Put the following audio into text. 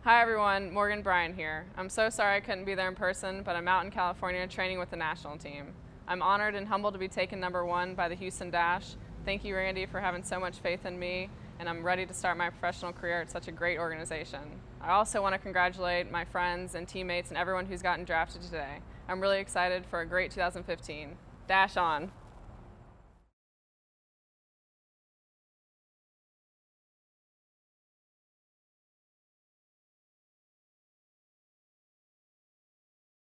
Hi everyone, Morgan Bryan here. I'm so sorry I couldn't be there in person, but I'm out in California training with the national team. I'm honored and humbled to be taken #1 by the Houston Dash. Thank you, Randy, for having so much faith in me, and I'm ready to start my professional career at such a great organization. I also want to congratulate my friends and teammates and everyone who's gotten drafted today. I'm really excited for a great 2015. Dash on!